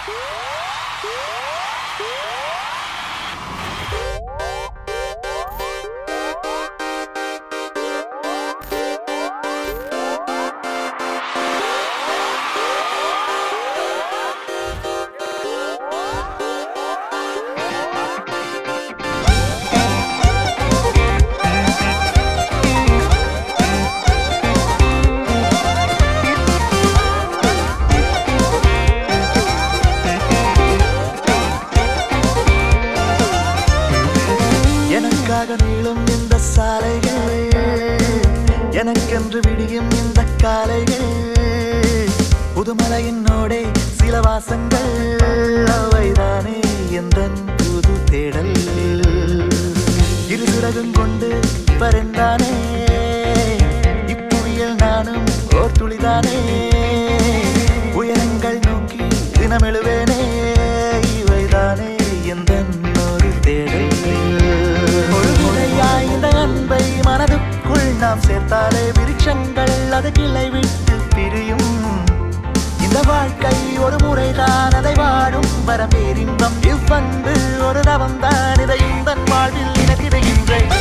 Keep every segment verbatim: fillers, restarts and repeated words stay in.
நீளும் இந்த சாலைகள் எனக்கென்று விடியும் இந்த காலைகள் புதுமலையினோடே சில வாசங்கள் அவைதானே எந்தன் புது தேடல் இரு சிறகும் கொண்டு பறந்தானே இப்புவியல் நானும் ஓர் துளிதானே உயரங்கள் நோக்கி தினமெழுவேனே இவைதானே எந்தன் ஒரு தேடல் இந்த அன்பை மனதுக்குள் நாம் சேர்த்தாலே விருட்சங்கள் அது கிளை விட்டு பிரியும் இந்த வாழ்க்கை ஒரு முறைதான் அதை வாடும் வர பேரின்பம் இவ்வன்பு ஒரு தவம்தான் இதை இந்த வாழ்வில் இணைக்கிறேன்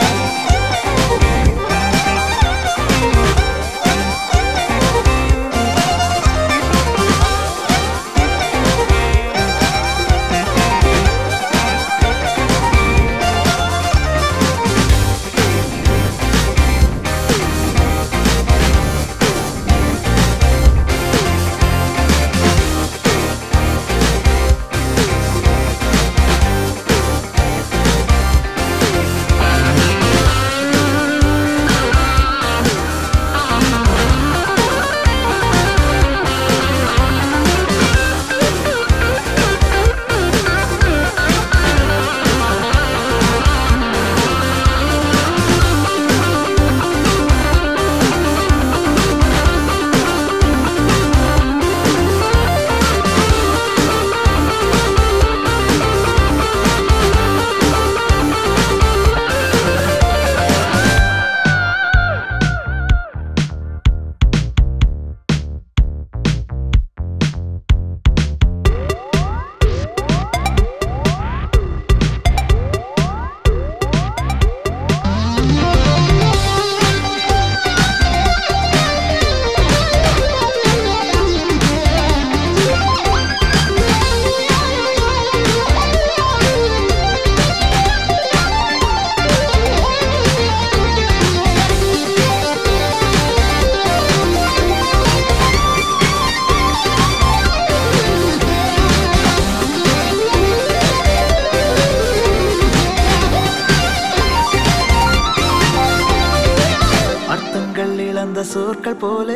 இழந்த சொற்கள் போலே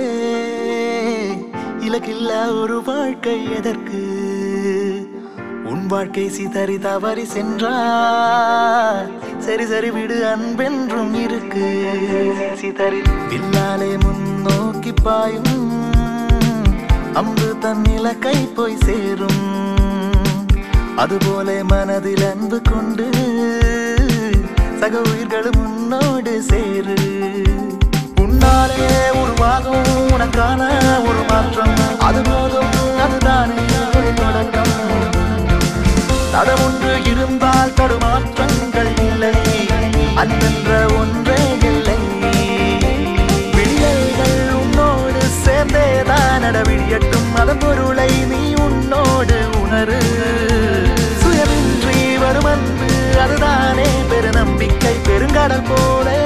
இலக்கில்லா ஒரு வாழ்க்கை எதற்கு உன் வாழ்க்கை சிதறி தவறி சென்றார் சரி சரி விடு அன்பென்றும் இருக்கு சிதறி பின்னாலே முன்னோக்கி பாயும் அம்பு தன் இலக்கை போய் சேரும் அதுபோல மனதில் அன்பு கொண்டு சக உயிர்களும் முன்னோடு சேரு உன்னாலே உருவாகும் உனக்கான ஒரு மாற்றம் அது போதும் அதுதானே ஒரு தொடக்கம் தடம் ஒன்று இருந்தால் தடுமாற்றங்கள் இல்லை அன்பென்ற ஒன்றே இல்லை விடியல்கள் உன்னோடு சேர்ந்தேதான் நடவிடியட்டும் அதன் பொருளை நீ உன்னோடு உணரு சுயமின்றி வரும் அன்பு அதுதானே பெரு நம்பிக்கை பெருங்கடல் போல